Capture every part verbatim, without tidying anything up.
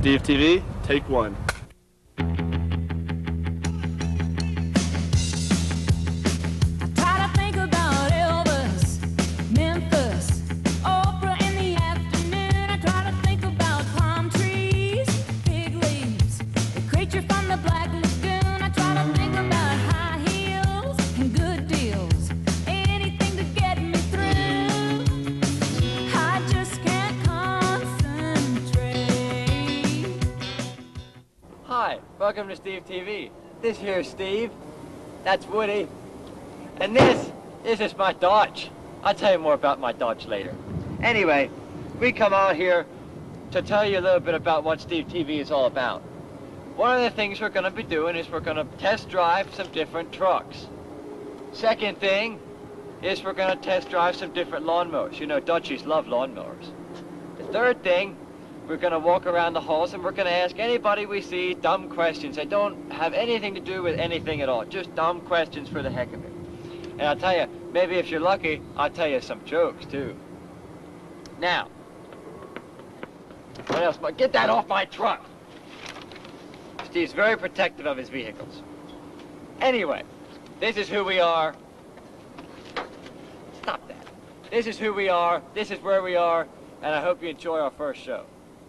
Steve T V, take one. Hi, welcome to Steve T V. This here's Steve, that's Woody, and this, this is my Dutch. I'll tell you more about my Dutch later. Anyway, we come out here to tell you a little bit about what Steve T V is all about. One of the things we're going to be doing is we're going to test drive some different trucks. Second thing is we're going to test drive some different lawnmowers. You know, Dutchies love lawnmowers. The third thing, we're going to walk around the halls and we're going to ask anybody we see dumb questions. They don't have anything to do with anything at all. Just dumb questions for the heck of it. And I'll tell you, maybe if you're lucky, I'll tell you some jokes too. Now, what else? Get that off my truck! Steve's very protective of his vehicles. Anyway, this is who we are. Stop that. This is who we are, this is where we are, and I hope you enjoy our first show.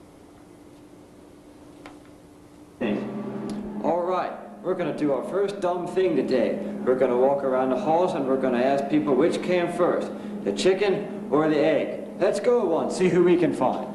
All right, we're going to do our first dumb thing today. We're going to walk around the halls and we're going to ask people which came first, the chicken or the egg. Let's go one, see who we can find.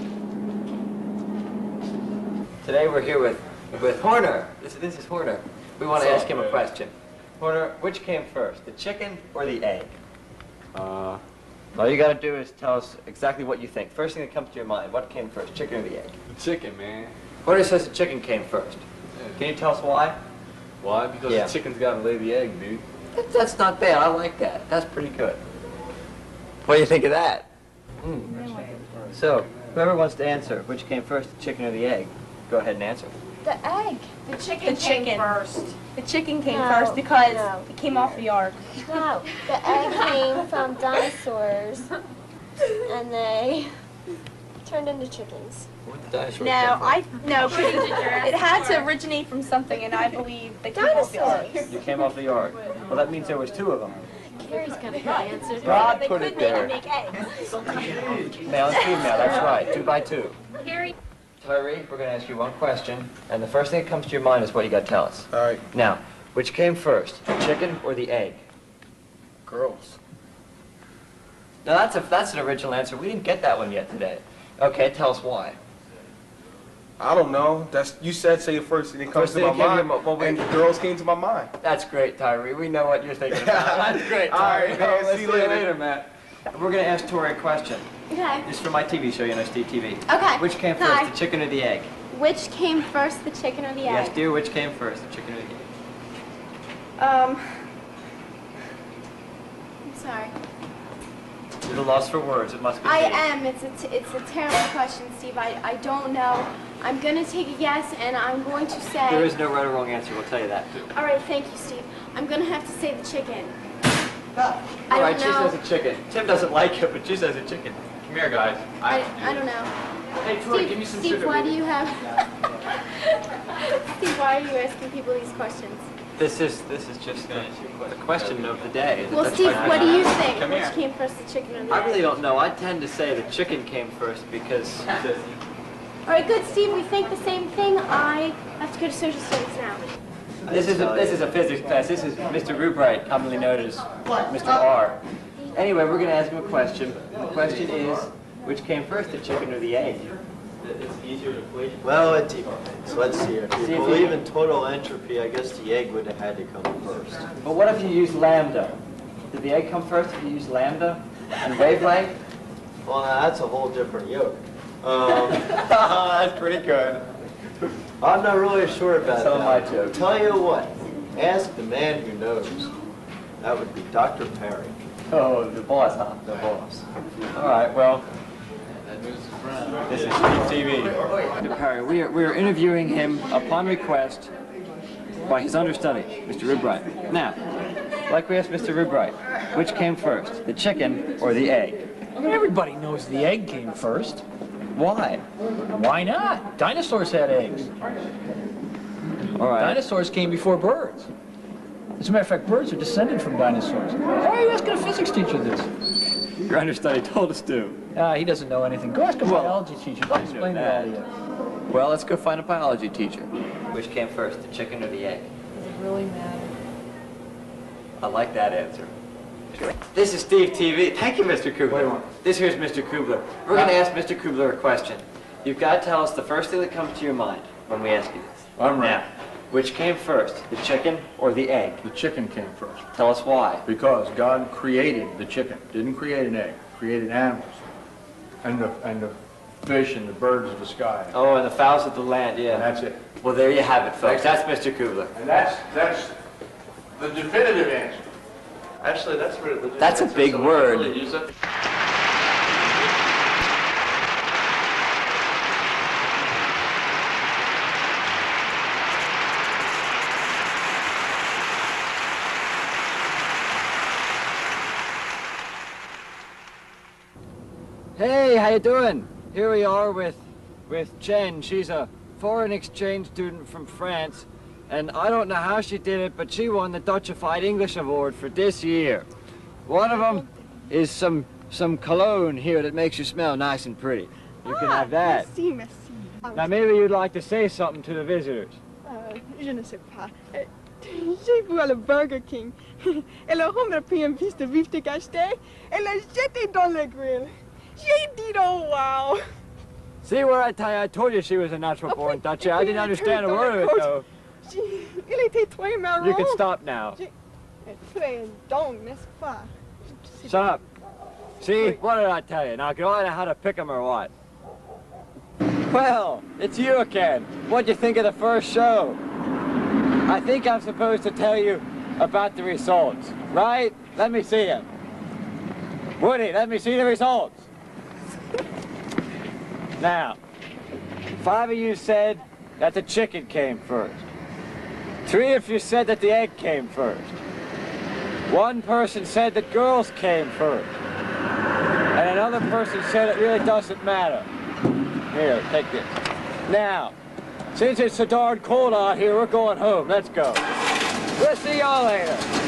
Today we're here with, with Horner. This, this is Horner. We want to ask him a question. Horner, which came first, the chicken or the egg? Uh, all you got to do is tell us exactly what you think. First thing that comes to your mind, what came first, chicken or the egg? The chicken, man. Horner says the chicken came first. Can you tell us why? Why? Because yeah. the chicken's got to lay the egg, dude. That, that's not bad. I like that. That's pretty good. What do you think of that? Mm. So, whoever wants to answer, which came first, the chicken or the egg, go ahead and answer. The egg. The chicken the came chicken. first. The chicken came no, first because no. it came off the ark. No, the egg came from dinosaurs, and they turned into chickens. No, I no. It had to originate from something, and I believe they came off the ark. You came off the ark. Well, that means there was two of them. Gary's got a good answer. God they put could it there. make eggs. Male and female, that's right. Two by two. Gary. Tyree, we're going to ask you one question, and the first thing that comes to your mind is what you got to tell us. All right. Now, which came first, the chicken or the egg? Girls. Now, that's, a, that's an original answer. We didn't get that one yet today. Okay, tell us why. I don't know. That's you said say it first, and it comes First to my thing came mind, to your- well, wait. and girls came to my mind. That's great, Tyree. We know what you're thinking about. That's great, All Tyree. right, man. Let's See you later. Matt. We're going to ask Tori a question. Okay. This is for my T V show, you know, Steve T V. Okay. Which came first, Hi. the chicken or the egg? Which came first, the chicken or the egg? Yes, dear, which came first, the chicken or the egg? Um. I'm sorry. You're lost for words. It must be. I me. am. It's a t it's a terrible question, Steve. I I don't know. I'm gonna take a guess, and I'm going to say. There is no right or wrong answer. We'll tell you that too. All right, thank you, Steve. I'm gonna have to say the chicken. All I right, don't she know. says a chicken. Tim doesn't like it, but she says a chicken. Come here, guys. I I don't know. Hey, Tori, Steve, give me some Steve, sugar. why do baby. you have? Steve, why are you asking people these questions? This is this is just the, the question of the day. Well, That's Steve, my what do you question. think? Come Which here. came first, the chicken or the egg? I really don't know. I tend to say the chicken came first because. The, All right, good, Steve. We think the same thing. I have to go to social studies now. This is a, this is a physics class. This is Mister Rubright, commonly known as Mister R. Anyway, we're going to ask him a question. The question is, which came first, the chicken or the egg? Well, it depends. Let's see. If See you if believe you- in total entropy, I guess the egg would have had to come first. But what if you use lambda? Did the egg come first if you use lambda and wavelength? Well, now that's a whole different yoke. Um, That's pretty good. I'm not really sure about Some of my that. jokes. Tell you what, ask the man who knows. That would be Doctor Perry. Oh, the boss, huh? The boss. All right, well, this is Steve T V. Doctor Perry, we are, we are interviewing him upon request by his understudy, Mister Rubright. Now, like we asked Mister Rubright, which came first, the chicken or the egg? Everybody knows the egg came first. Why? Why not? Dinosaurs had eggs. All right. Dinosaurs came before birds. As a matter of fact, birds are descended from dinosaurs. Why are you asking a physics teacher this? Your understudy told us to. Ah, he doesn't know anything. Go ask a Well, biology teacher. They'll explain it all to you. Well, let's go find a biology teacher. Which came first, the chicken or the egg? Does it really matter? I like that answer. This is Steve T V. Thank you, Mister Kubler. Wait a minute. This here's Mister Kubler. We're going to ask Mister Kubler a question. You've got to tell us the first thing that comes to your mind when we ask you this. I'm ready. Now, which came first, the chicken or the egg? The chicken came first. Tell us why. Because God created the chicken, didn't create an egg, created animals. And the, and the fish and the birds of the sky. Oh, and the fowls of the land, yeah. And that's it. Well, there you have it, folks. That's Mister Kubler. And that's, that's the definitive answer. Actually, that's where the That's a big word. Really use it. Hey, how you doing? Here we are with, with Jen. She's a foreign exchange student from France, and I don't know how she did it, but she won the Dutchafide English Award for this year. One of them is some some cologne here that makes you smell nice and pretty. You can have that. Merci, merci. Now maybe you'd like to say something to the visitors. Euh, je ne sais pas. Euh, J'ai vu à le Burger King. Et le homme a pris un piece de beefsteak acheté et l'a jeté dans le grill. J'ai dit, oh wow. See where I tell you, I told you she was a natural born Dutchie. I didn't understand a word of it though. Il était très marrant. You can stop now. Très donc, n'est-ce pas? Shut up. See, what did I tell you? Now go on how to pick 'em or what? Well, it's you again. What'd you think of the first show? I think I'm supposed to tell you about the results, right? Let me see them. Woody, let me see the results. Now, five of you said that the chicken came first. Three of you said that the egg came first. One person said that girls came first. And another person said it really doesn't matter. Here, take this. Now, since it's so darn cold out here, we're going home. Let's go. We'll see y'all later.